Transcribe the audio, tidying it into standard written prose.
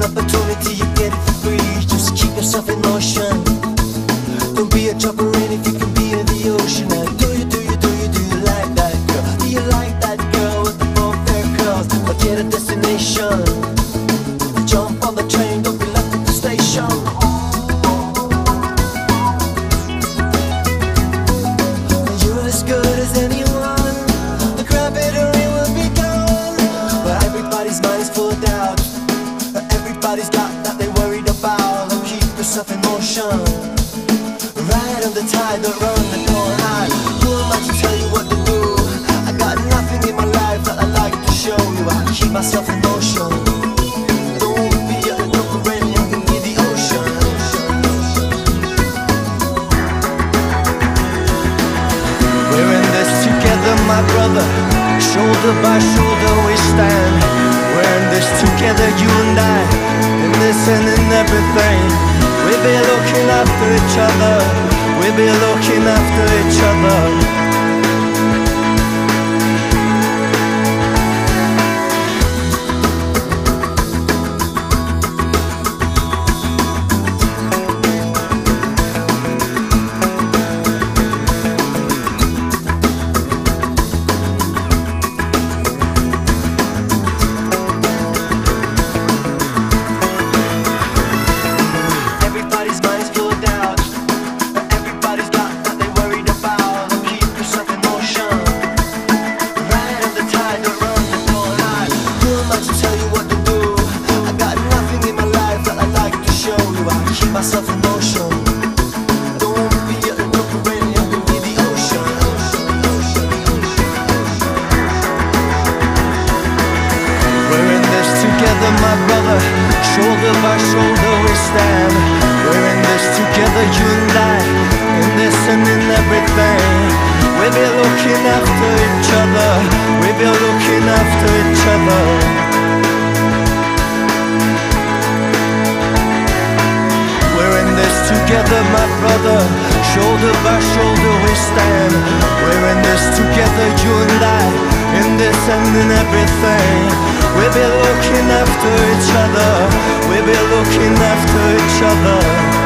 opportunity, you get it for free. Just keep yourself in motion. Don't be a dropper in if you can be in the ocean. Now, do you like that girl? Do you like that girl with the four fair curls? Forget a destination. Jump on the train, don't be left at the station. You're as good as anyone. The gravity will be gone. But everybody's mind is full of doubt. Everybody's got that they worried about. So keep yourself in motion. Ride on the tide, don't run, don't hide. Who am I to tell you what to do? I got nothing in my life that I like to show you. I keep myself in motion. Don't be a local rain, you can be the ocean. We're in this together, my brother. Shoulder by shoulder we stand. We're in this together, you and I. In this and in everything. We'll be looking after each other. We'll be looking after each other. Myself in motion. Don't be a local rain, you can be the ocean. We're in this together, my brother. Shoulder by shoulder we stand. We're in this together, you and I. In this and in everything. We'll be looking after each other. We'll be looking after each other. Together, my brother, shoulder by shoulder we stand. We're in this together, you and I. In this and in everything. We'll be looking after each other. We'll be looking after each other.